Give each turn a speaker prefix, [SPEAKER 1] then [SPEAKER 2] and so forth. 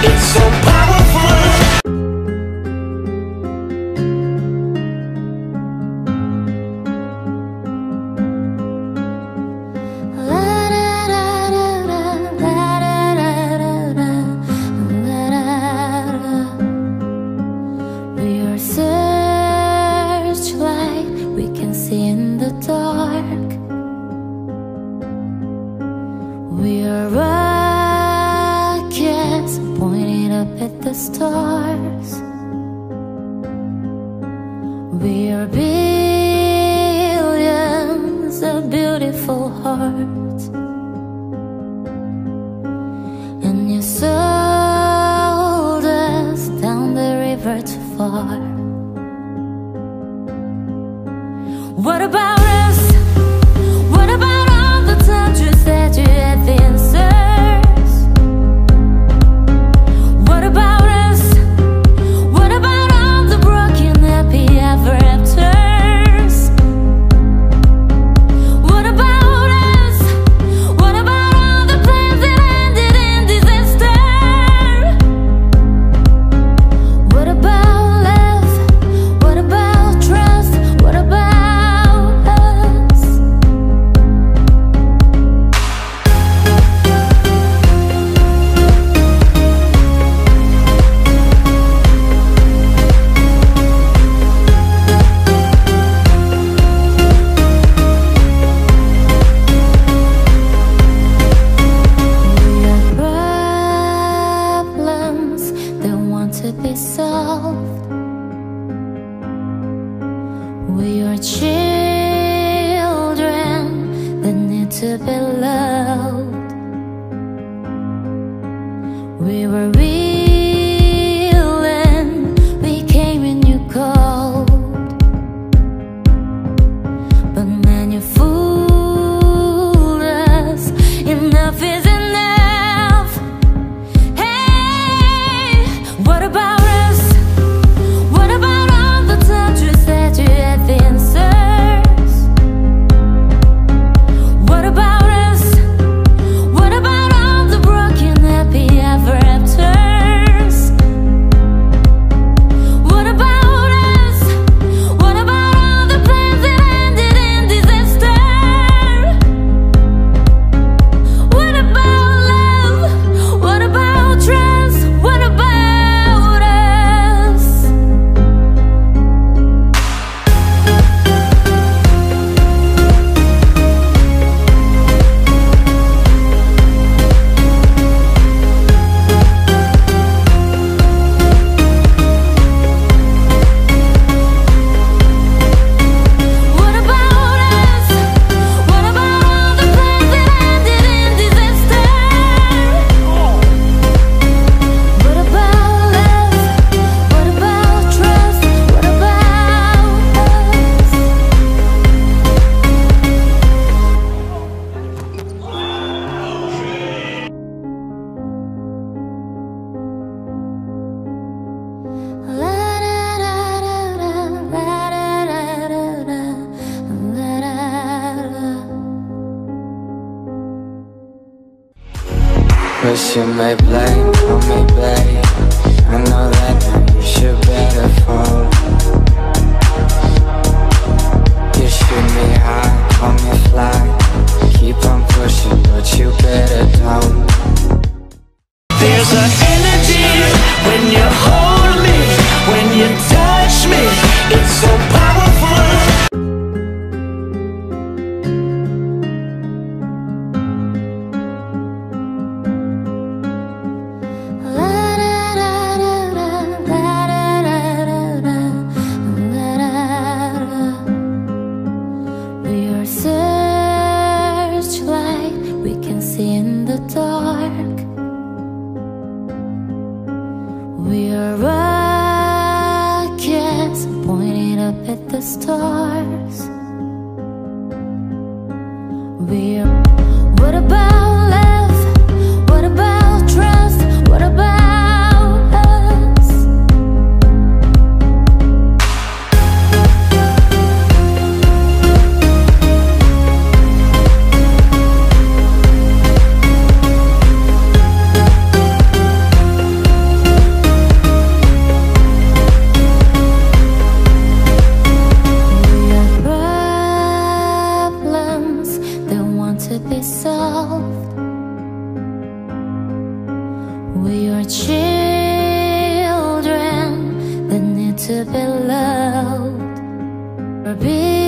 [SPEAKER 1] It's so powerful.
[SPEAKER 2] We are searchlight, we can see in the dark. We are rockets pointing up at the stars. We are billions of beautiful hearts. And you sold us down the river too far. What about us? What about all the times you said you had the answers? What about us? What about all the broken happy ever afters? What about us? What about all the plans that ended in disaster? What about love? What about trust? What about us? We have problems that want to be solved. We are children that need to be loved. We were real and we came in you cold. But man, you fooled us. Enough is enough. Hey, what about us? What about all the times you said you had the answers? What about us? What about all the broken happy ever afters? What about us? What about all the plans that ended in disaster? What about love? What about trust? What about us? What about us? What about all the plans that ended in disaster? What about love? What about trust? What about us?
[SPEAKER 3] Wish you may blame, call me babe. I know that now you should better fall. You shoot me high, call me fly. Keep on pushing, but you better don't.
[SPEAKER 1] There's an energy when you hold me, when you touch me. It's so powerful.
[SPEAKER 2] We are searchlight, we can see in the dark. We are rockets pointing up at the stars. We are. What about love? What about trust? What about us? be soft. We are children that need to be loved. We're